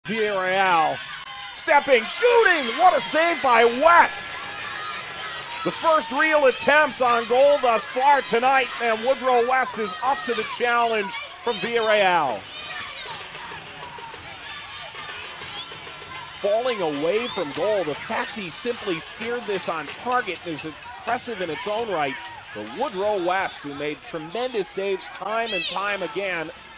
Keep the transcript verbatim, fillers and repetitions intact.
Villarreal, stepping, shooting, what a save by West. The first real attempt on goal thus far tonight, and Woodrow West is up to the challenge from Villarreal. Falling away from goal, the fact he simply steered this on target is impressive in its own right. But Woodrow West, who made tremendous saves time and time again,